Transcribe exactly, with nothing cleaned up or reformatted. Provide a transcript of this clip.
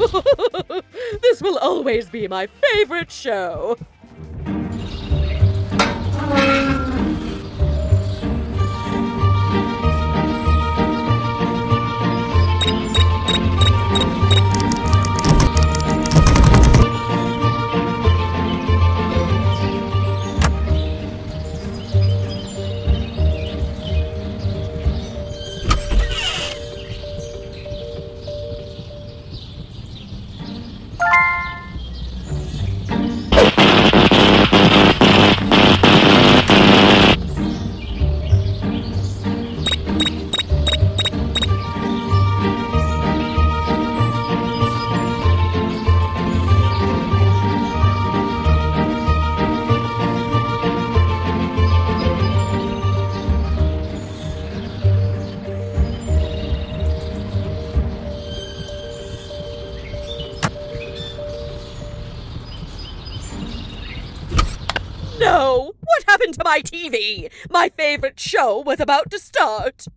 This will always be my favorite show. No! What happened to my T V? My favorite show was about to start.